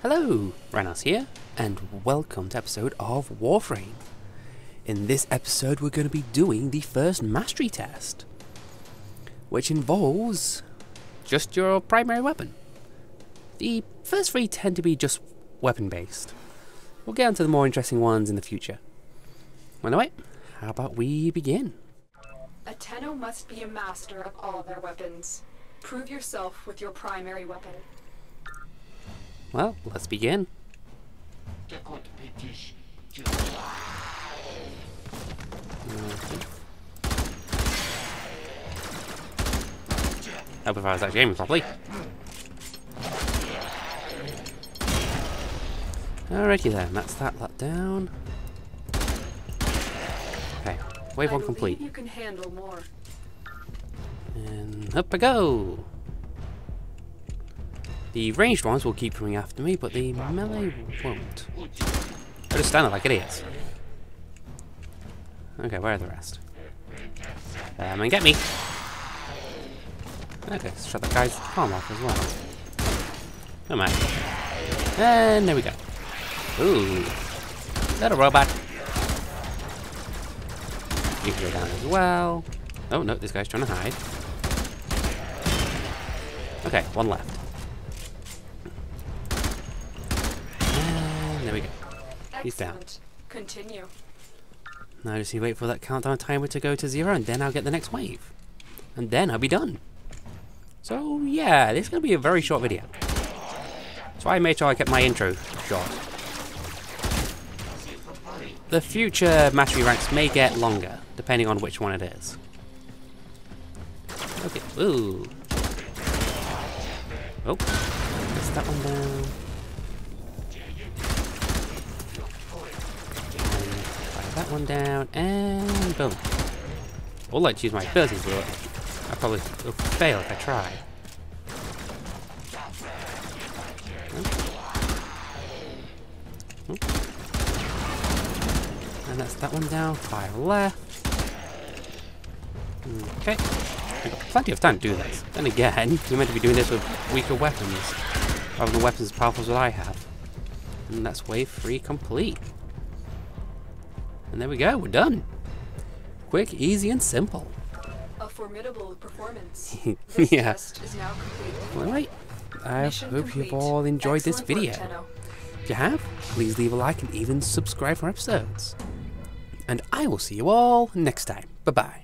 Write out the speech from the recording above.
Hello, Ranos here, and welcome to episode of Warframe. In this episode we're going to be doing the first mastery test, which involves just your primary weapon. The first three tend to be just weapon based. We'll get onto the more interesting ones in the future. Anyway, how about we begin? A Tenno must be a master of all their weapons. Prove yourself with your primary weapon. Well, let's begin. Hope if I was actually aiming properly. Alrighty then, that's that lot down. Okay, wave one complete. You can handle more. And up I go! The ranged ones will keep coming after me, but the melee won't. They'll just stand there like idiots. Okay, where are the rest? And get me! Okay, let's shut that guy's arm off as well. Come on. And there we go. Ooh. Little robot. You can go down as well. Oh no, this guy's trying to hide. Okay, one left. And there we go. He's down. Continue. Now I just need to wait for that countdown timer to go to 0, and then I'll get the next wave. And then I'll be done. So yeah, this is going to be a very short video. So I made sure I kept my intro short. The future mastery ranks may get longer, depending on which one it is. Okay, ooh. Oh, let's that one down. That one down, and boom. I would like to use my abilities, but I probably will fail if I try. And that's that one down, 5 left. Okay, I've got plenty of time to do this. Then again, we're meant to be doing this with weaker weapons, rather than weapons as powerful as what I have. And that's wave 3 complete. And there we go, we're done. Quick, easy, and simple. A formidable performance. Yeah. Test is now complete. Alright, I Mission hope complete. you've all enjoyed this Excellent work, video. Tenno. If you have, please leave a like and even subscribe for episodes. And I will see you all next time. Bye-bye.